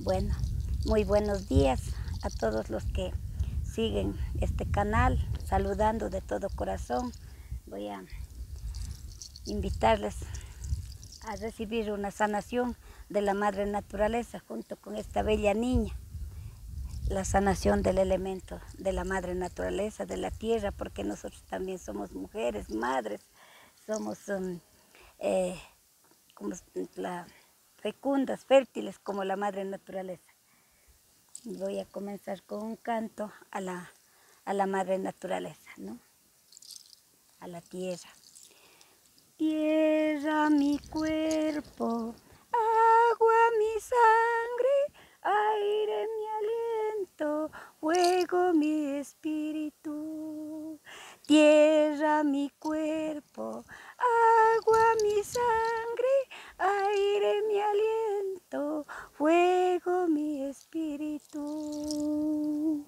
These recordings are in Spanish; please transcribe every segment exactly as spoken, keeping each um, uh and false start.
Bueno, muy buenos días a todos los que siguen este canal, saludando de todo corazón. Voy a invitarles a recibir una sanación de la Madre Naturaleza junto con esta bella niña. La sanación del elemento de la Madre Naturaleza, de la tierra, porque nosotros también somos mujeres, madres, somos um, eh, como la, fecundas, fértiles como la Madre Naturaleza. Voy a comenzar con un canto a la, a la Madre Naturaleza, ¿no? A la tierra. Tierra mi cuerpo, agua mi sangre, aire mi aliento, fuego mi espíritu. Tierra mi cuerpo, agua mi sangre, aire mi aliento, fuego mi espíritu.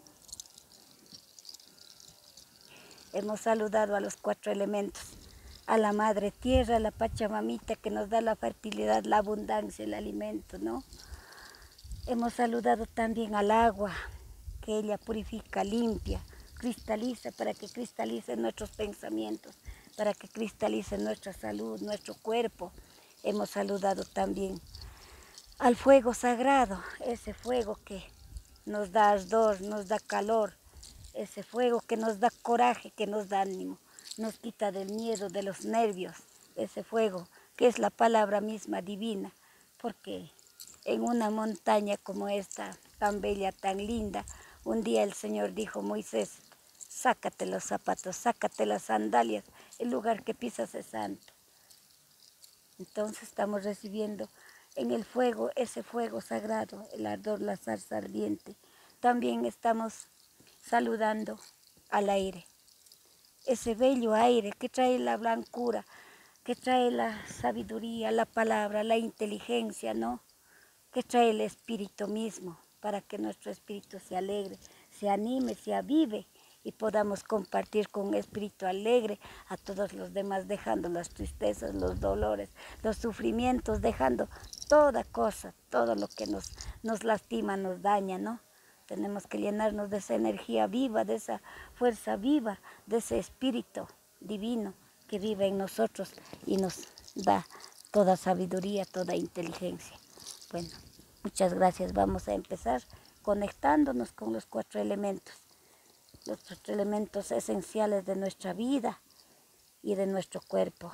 Hemos saludado a los cuatro elementos, a la Madre Tierra, a la Pachamamita que nos da la fertilidad, la abundancia, el alimento, ¿no? Hemos saludado también al agua, que ella purifica, limpia, cristaliza, para que cristalice nuestros pensamientos, para que cristalice nuestra salud, nuestro cuerpo. Hemos saludado también al fuego sagrado, ese fuego que nos da ardor, nos da calor, ese fuego que nos da coraje, que nos da ánimo, nos quita del miedo, de los nervios, ese fuego que es la palabra misma divina, porque en una montaña como esta, tan bella, tan linda, un día el Señor dijo: Moisés, sácate los zapatos, sácate las sandalias, el lugar que pisas es santo. Entonces estamos recibiendo en el fuego, ese fuego sagrado, el ardor, la zarza ardiente. También estamos saludando al aire, ese bello aire que trae la blancura, que trae la sabiduría, la palabra, la inteligencia, ¿no? Que trae el espíritu mismo, para que nuestro espíritu se alegre, se anime, se avive y podamos compartir con un espíritu alegre a todos los demás, dejando las tristezas, los dolores, los sufrimientos, dejando toda cosa, todo lo que nos, nos lastima, nos daña, ¿no? Tenemos que llenarnos de esa energía viva, de esa fuerza viva, de ese espíritu divino que vive en nosotros y nos da toda sabiduría, toda inteligencia. Bueno, muchas gracias. Vamos a empezar conectándonos con los cuatro elementos, los cuatro elementos esenciales de nuestra vida y de nuestro cuerpo.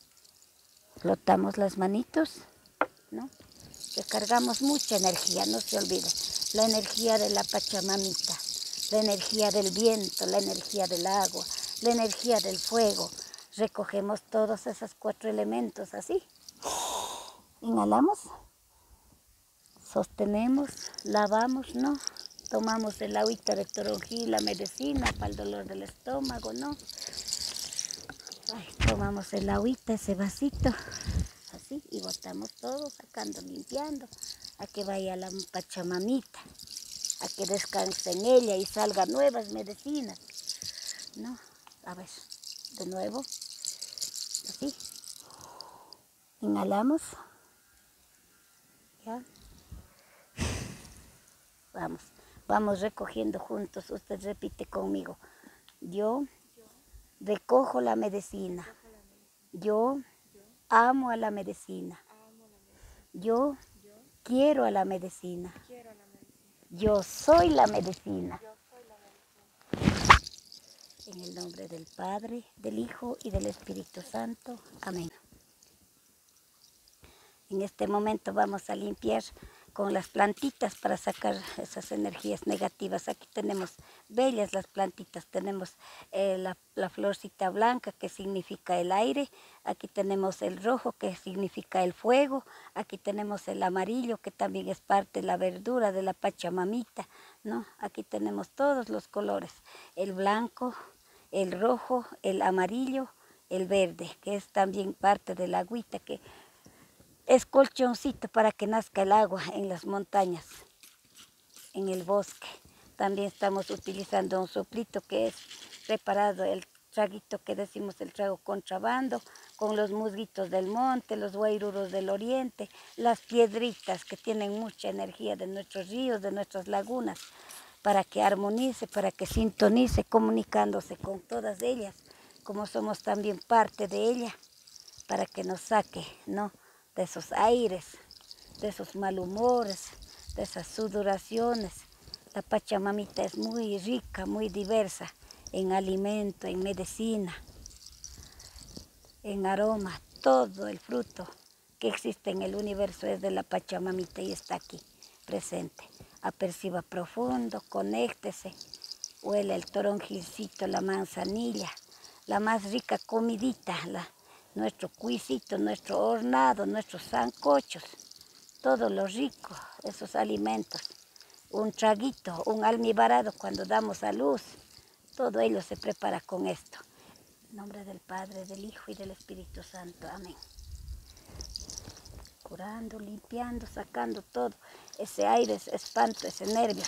Flotamos las manitos, ¿no? Recargamos mucha energía, no se olvide. La energía de la Pachamamita, la energía del viento, la energía del agua, la energía del fuego. Recogemos todos esos cuatro elementos así. Inhalamos, sostenemos, lavamos, ¿no? Tomamos el agüita de toronjil, la medicina para el dolor del estómago, ¿no? Ay, tomamos el agüita, ese vasito, así, y botamos todo, sacando, limpiando, a que vaya la Pachamamita, a que descanse en ella y salgan nuevas medicinas, ¿no? A ver, de nuevo, así. Inhalamos, ¿ya? Vamos, vamos recogiendo juntos, usted repite conmigo. Yo recojo la medicina, yo amo a la medicina, yo quiero a la medicina, yo soy la medicina. En el nombre del Padre, del Hijo y del Espíritu Santo. Amén. En este momento vamos a limpiar con las plantitas para sacar esas energías negativas. Aquí tenemos bellas las plantitas, tenemos eh, la, la florcita blanca que significa el aire, aquí tenemos el rojo que significa el fuego, aquí tenemos el amarillo que también es parte de la verdura de la Pachamamita, ¿no? Aquí tenemos todos los colores, el blanco, el rojo, el amarillo, el verde, que es también parte de la agüita que es colchoncito para que nazca el agua en las montañas, en el bosque. También estamos utilizando un soplito que es preparado, el traguito que decimos el trago contrabando, con los musguitos del monte, los guairuros del oriente, las piedritas que tienen mucha energía de nuestros ríos, de nuestras lagunas, para que armonice, para que sintonice, comunicándose con todas ellas, como somos también parte de ella, para que nos saque, ¿no?, de esos aires, de esos malhumores, de esas sudoraciones. La Pachamamita es muy rica, muy diversa en alimento, en medicina, en aroma. Todo el fruto que existe en el universo es de la Pachamamita y está aquí presente. Aperciba profundo, conéctese, huele el toronjilcito, la manzanilla, la más rica comidita, la, nuestro cuisito, nuestro hornado, nuestros sancochos, todo lo rico, esos alimentos. Un traguito, un almibarado cuando damos a luz, todo ello se prepara con esto. En nombre del Padre, del Hijo y del Espíritu Santo. Amén. Curando, limpiando, sacando todo ese aire, ese espanto, ese nervios.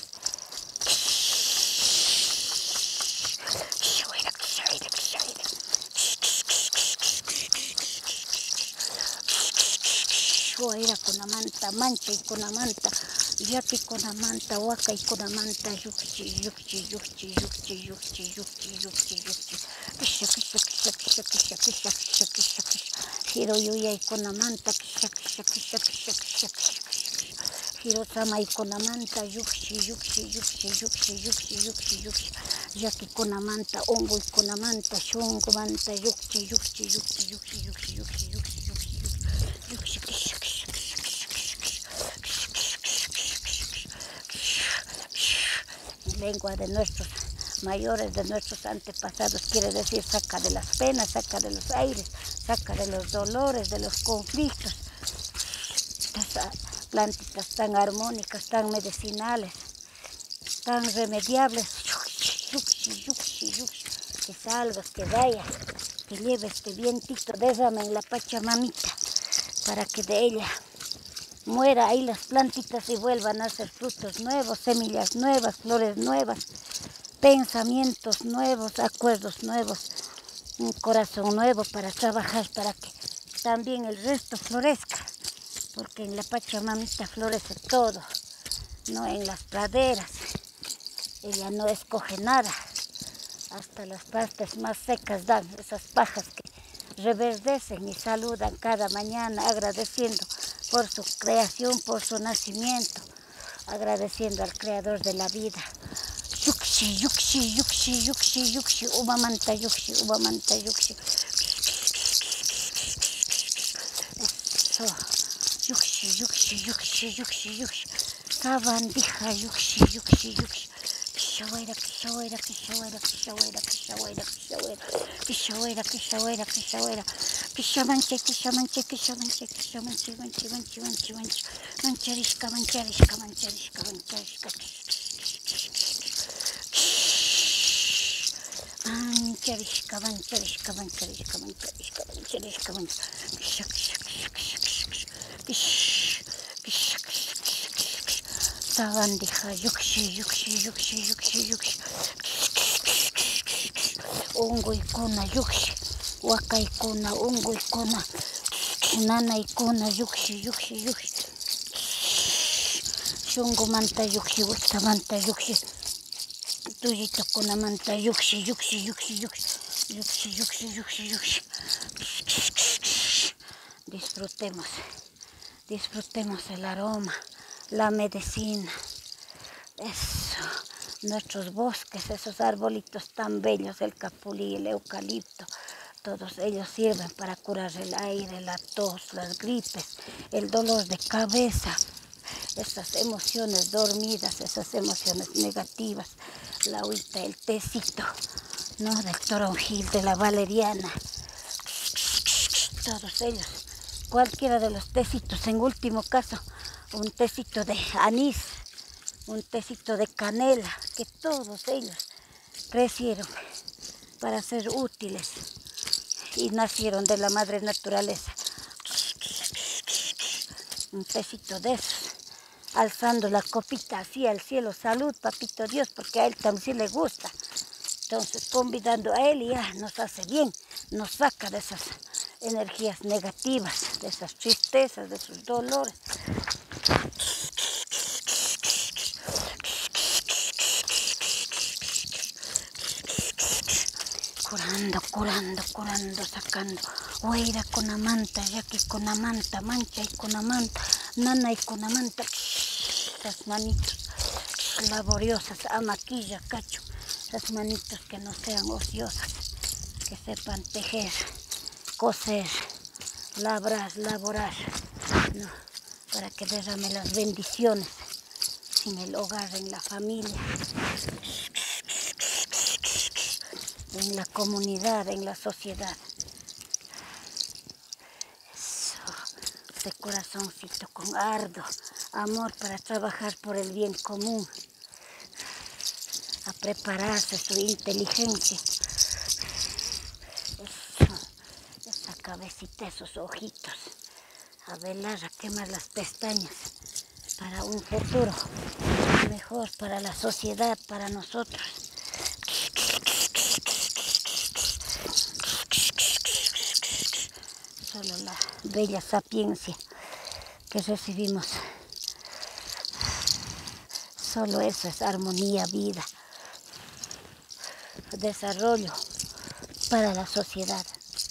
Era con la manta, mancha y con la manta, yaqui con la manta, huaca y con la manta, yuxi, yuxi, yuxi, yuxi, yuxi, yuxi, yuxi, yuxi, kisha, kisha, kisha, kisha, kisha, kisha, kisha, kisha, kisha, giro yuya y con la manta, kisha, kisha, kisha, kisha, kisha, kisha, kisha, giro sama y con la manta, yuxi, yuxi, yuxi, yuxi, yuxi, yuxi, yuxi, yaqui con la manta, hongo y con la manta, shungo manta, yuxi, yuxi, yuxi, yuxi, yuxi, yuxi, yuxi, yuxi, yuxi, kisha, kisha. Lengua de nuestros mayores, de nuestros antepasados, quiere decir saca de las penas, saca de los aires, saca de los dolores, de los conflictos. Estas plantitas tan armónicas, tan medicinales, tan remediables, yuxi, yuxi, yuxi, que salgas, que vayas, que lleves este vientito, derrame en la Pachamamita, para que de ella muera ahí las plantitas y vuelvan a hacer frutos nuevos, semillas nuevas, flores nuevas, pensamientos nuevos, acuerdos nuevos, un corazón nuevo para trabajar, para que también el resto florezca, porque en la Pachamamita florece todo, no en las praderas, ella no escoge nada, hasta las partes más secas dan esas pajas que reverdecen y saludan cada mañana agradeciendo por su creación, por su nacimiento, agradeciendo al creador de la vida. Yuxi, yuxi, yuxi, yuxi, yuxi, ubamanta, yuxi, ubamanta, yuxi. Eso, yuxi, yuxi, yuxi, yuxi, yuxi. Sabandija, yuxi, yuxi, yuxi. Kishawaira, kishawaira, kishawaira, kishawaira, kishawaira, kishawaira, kishawaira, kishawaira, kishawaira, kishamanche, kishamanche, kishamanche, kishamanche, manche, manche, manche, manche, mancharishka, mancharishka, mancharishka, mancharishka, mancharishka, mancharishka, mancharishka, mancharishka, mancharishka, mancharishka, kisha, kisha, kisha, kisha, kisha, kisha, kisha, kisha, kisha, sabandija, yuxi, yuxi, yuxi, yuxi, yuxi, hongo y cona, yuxi, huaca y cona, hongo y cona, nana y cona, yuxi, yuxi, yuxi, shungo manta, yuxi, gusta manta, yuxi, tuyito cona manta, yuxi, yuxi, yuxi, yuxi, yuxi, yuxi, yuxi, yuxi. Disfrutemos, disfrutemos el aroma, la medicina, eso, nuestros bosques, esos arbolitos tan bellos, el capulí, el eucalipto, todos ellos sirven para curar el aire, la tos, las gripes, el dolor de cabeza, esas emociones dormidas, esas emociones negativas, la agüita, el tecito, ¿no?, del toronjil, de la valeriana, todos ellos, cualquiera de los tecitos, en último caso, un tecito de anís, un tecito de canela, que todos ellos crecieron para ser útiles y nacieron de la madre naturaleza. Un tecito de esos, alzando la copita así al cielo, salud, papito Dios, porque a él también sí le gusta. Entonces, convidando a él, ya nos hace bien, nos saca de esas energías negativas, de esas tristezas, de sus dolores. Curando, curando, curando, sacando. Hueira con amanta, yaqui con amanta, mancha y con amanta, nana y con amanta. Esas manitos laboriosas, amaquilla, cacho. Esas manitos que no sean ociosas, que sepan tejer, coser, labrar, laborar, ¿no? Para que derrame las bendiciones en el hogar, en la familia, en la comunidad, en la sociedad. Eso, ese corazoncito con ardo, amor para trabajar por el bien común, a prepararse su inteligencia. Eso, esa cabecita, esos ojitos, a velar, a quemar las pestañas para un futuro mejor para la sociedad, para nosotros. Solo la bella sapiencia que recibimos, solo eso es armonía, vida, desarrollo para la sociedad.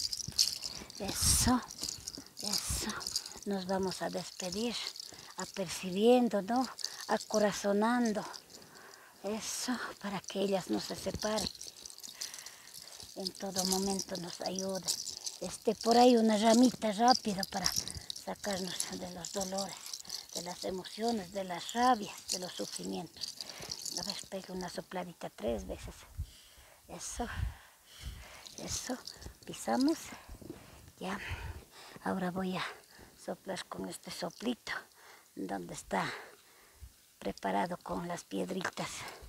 Eso, eso, nos vamos a despedir, apercibiendo, ¿no? Acorazonando, eso, para que ellas no se separen, en todo momento nos ayuden. Esté por ahí una ramita rápida para sacarnos de los dolores, de las emociones, de las rabias, de los sufrimientos. A ver, pegue una sopladita tres veces. Eso, eso, pisamos, ya. Ahora voy a soplar con este soplito, donde está preparado con las piedritas,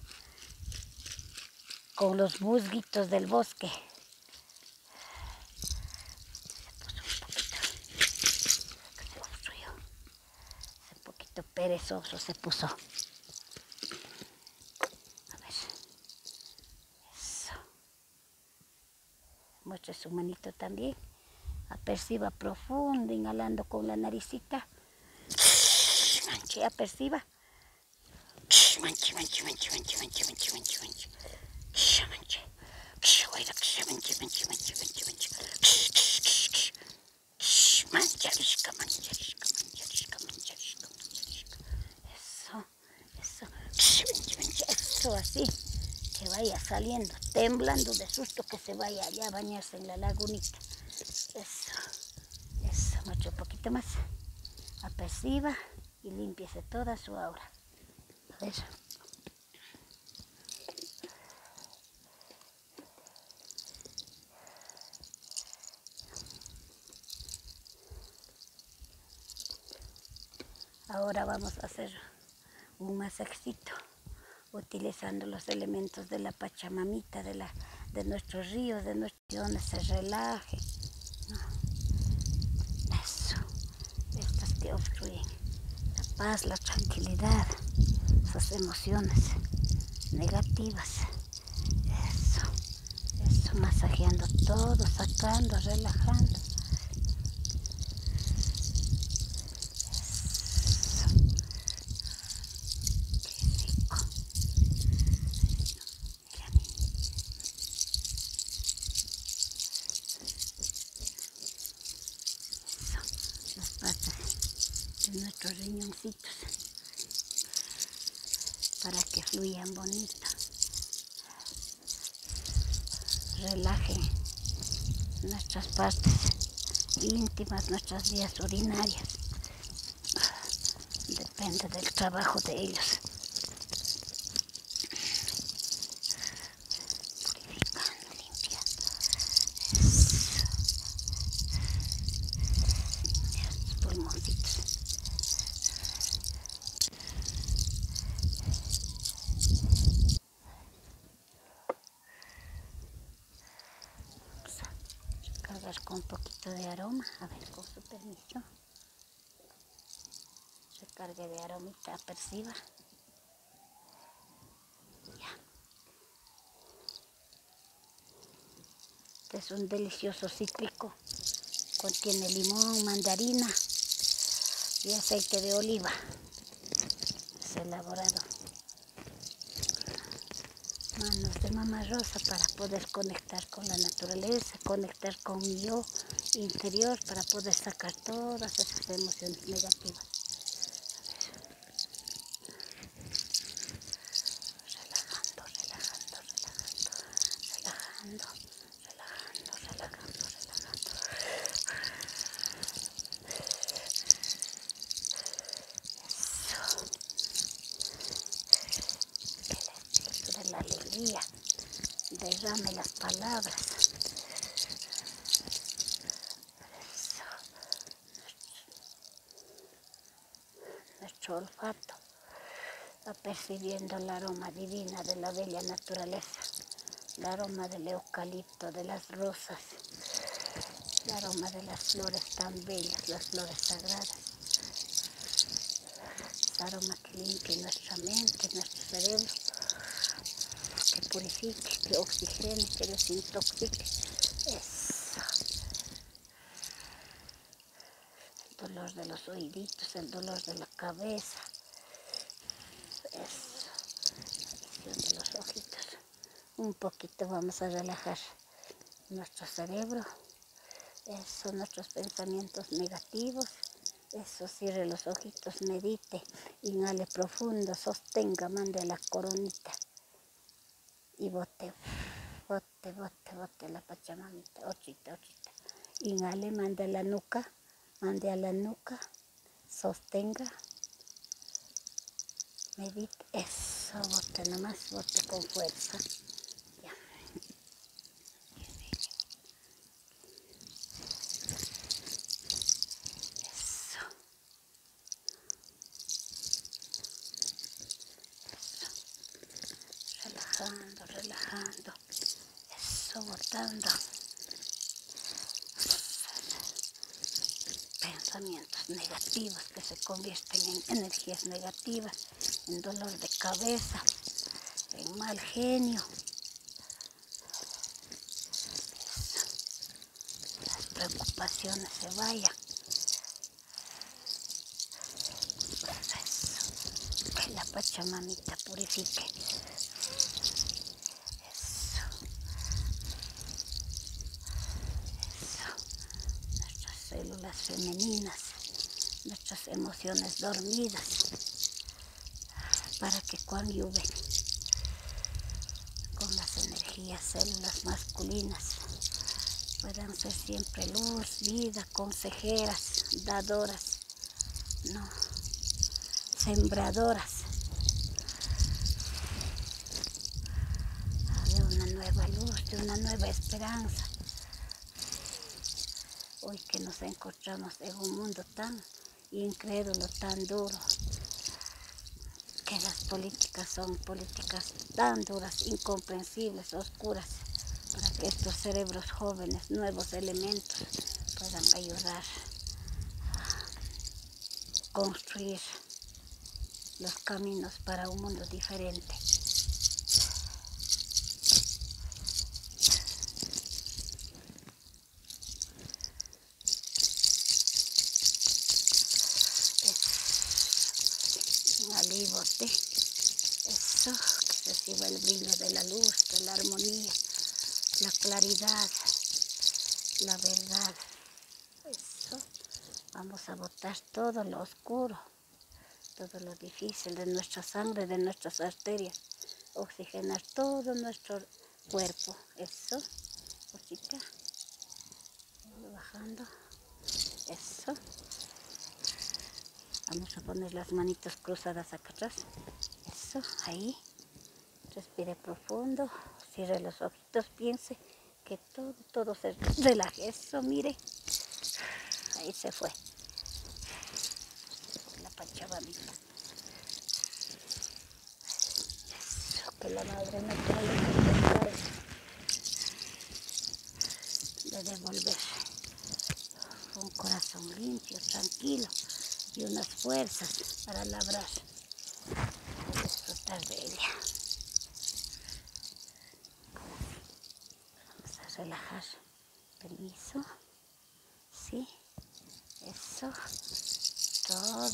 con los musguitos del bosque. Perezoso se puso. A ver. Eso. Muestre su manito también. Aperciba profundo, inhalando con la naricita. Manche, aperciba. Manche, manche, manche, manche, manche, manche, manche, manche. Manche. Manche, manche, manche, manche, manche, manche. Mancharisca, mancharisca, mancharisca, mancharisca, mancharisca. Eso, eso, eso así, que vaya saliendo, temblando de susto, que se vaya allá a bañarse en la lagunita. Eso, eso, mucho poquito más. Aperciba y límpiese toda su aura. A ver. Ahora vamos a hacer un masajito utilizando los elementos de la Pachamamita, de, la, de nuestros ríos, de nuestros donde se relaje, ¿no? Eso, estas que obstruyen la paz, la tranquilidad, esas emociones negativas. Eso, eso, masajeando todo, sacando, relajando. De nuestros riñoncitos para que fluyan bonito, relajen nuestras partes íntimas, nuestras vías urinarias. Depende del trabajo de ellos. Purificando, limpiando. Estos pulmoncitos. Con un poquito de aroma, a ver, con su permiso, recargue de aromita, aperciba, ya. Este es un delicioso cítrico Contiene limón, mandarina y aceite de oliva. Es elaborado. Manos de Mamá Rosa para poder conectar con la naturaleza, conectar con mi yo interior para poder sacar todas esas emociones negativas. Relajando, relajando, relajando, relajando, relajando, relajando, relajando. Eso. El espíritu de la alegría derrame las palabras. Eso. Nuestro olfato va percibiendo el aroma divina de la bella naturaleza, el aroma del eucalipto, de las rosas, el aroma de las flores tan bellas, las flores sagradas, ese aroma que limpie nuestra mente, nuestro cerebro, que purifique, que oxigene, que desintoxique. Eso. El dolor de los oíditos, el dolor de la cabeza. Eso. La visión de los ojitos. Un poquito vamos a relajar nuestro cerebro. Eso, nuestros pensamientos negativos. Eso, cierre los ojitos, medite, inhale profundo, sostenga, mande a la coronita y bote, bote, bote, bote la pachamamita, ochita, ochita. Inhale, mande a la nuca, mande a la nuca, sostenga, medite, eso, bote nomás, bote con fuerza. Ya. Eso. Relajando, relajando, eso, botando pensamientos negativos que se convierten en energías negativas, en dolor de cabeza, en mal genio. Eso. Las preocupaciones se vayan. Eso. Que la Pachamamita purifique. Células femeninas, nuestras emociones dormidas, para que cuando llueve con las energías, células masculinas, puedan ser siempre luz, vida, consejeras, dadoras, no, sembradoras de una nueva luz, de una nueva esperanza. Hoy que nos encontramos en un mundo tan incrédulo, tan duro, que las políticas son políticas tan duras, incomprensibles, oscuras, para que estos cerebros jóvenes, nuevos elementos, puedan ayudar a construir los caminos para un mundo diferente. Bote, eso, que reciba el brillo de la luz, de la armonía, la claridad, la verdad. Eso, vamos a botar todo lo oscuro, todo lo difícil de nuestra sangre, de nuestras arterias, oxigenar todo nuestro cuerpo. Eso, cosita, bajando, eso. Vamos a poner las manitos cruzadas acá atrás. Eso, ahí. Respire profundo. Cierre los ojitos. Piense que todo, todo se relaje. Eso, mire. Ahí se fue. La Pachamamita. Eso, que la madre naturaleza de devolver un corazón limpio, tranquilo. Y unas fuerzas para labrar, para disfrutar de ella. Vamos a relajar. Permiso. Sí.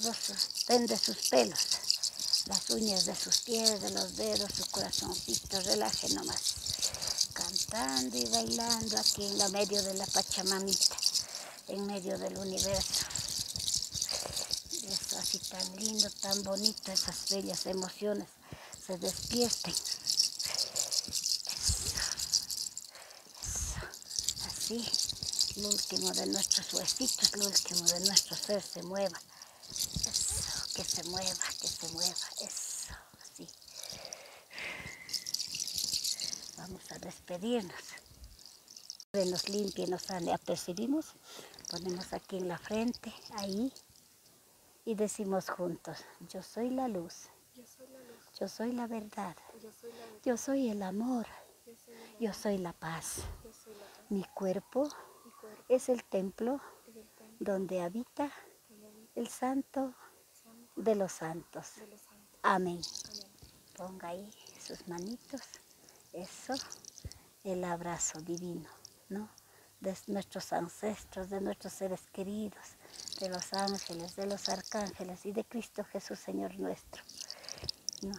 sus, tende sus pelos, las uñas de sus pies, de los dedos, su corazoncito, relaje nomás. Cantando y bailando aquí en la medio de la Pachamamita, en medio del universo. Eso así tan lindo, tan bonito, esas bellas emociones se despierten. Así, lo último de nuestros huesitos, lo último de nuestro ser se mueva. Eso, que se mueva, que se mueva, eso, así. Vamos a despedirnos. Que nos limpie, nos sane, apercibimos, ponemos aquí en la frente, ahí, y decimos juntos, yo soy la luz, yo soy la, luz. Yo soy la verdad, yo soy, la verdad. Yo soy el amor, yo soy, el yo soy la paz. Yo soy la paz. Mi cuerpo, Mi cuerpo es el templo, es el templo donde habita el santo, santo de los santos. De los santos. Amén. Amén. Ponga ahí sus manitos, eso, el abrazo divino, ¿no? De nuestros ancestros, de nuestros seres queridos, de los ángeles, de los arcángeles y de Cristo Jesús, Señor nuestro, ¿no?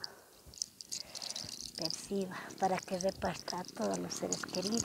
Perciba para que reparta a todos los seres queridos.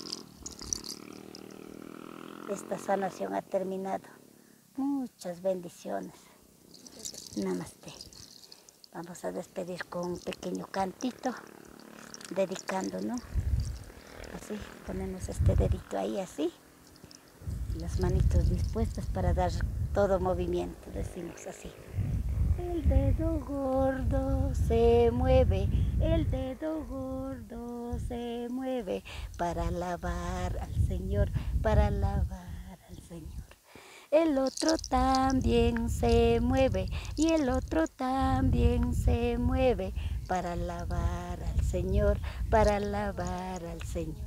Esta sanación ha terminado. Muchas bendiciones. Namaste. Vamos a despedir con un pequeño cantito, dedicando, ¿no? Así, ponemos este dedito ahí, así. Las manitos dispuestas para dar todo movimiento, decimos así. El dedo gordo se mueve, el dedo gordo se mueve para alabar al Señor, para alabar al Señor. El otro también se mueve y el otro también se mueve para alabar al Señor, para alabar al Señor.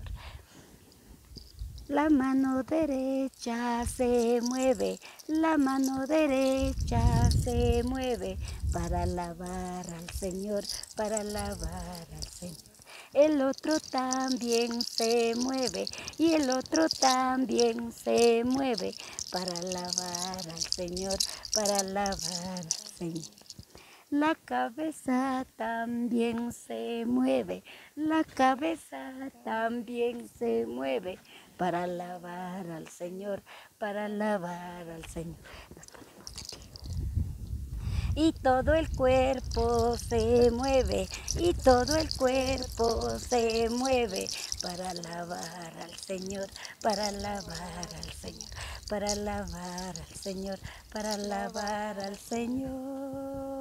La mano derecha se mueve, la mano derecha se mueve para alabar al Señor, para alabar al Señor. El otro también se mueve y el otro también se mueve para alabar al Señor, para alabar al Señor. La cabeza también se mueve, la cabeza también se mueve para alabar al Señor, para alabar al Señor. Nos ponemos de pie. Y todo el cuerpo se mueve, y todo el cuerpo se mueve para alabar al Señor, para alabar al Señor, para alabar al Señor, para alabar al Señor.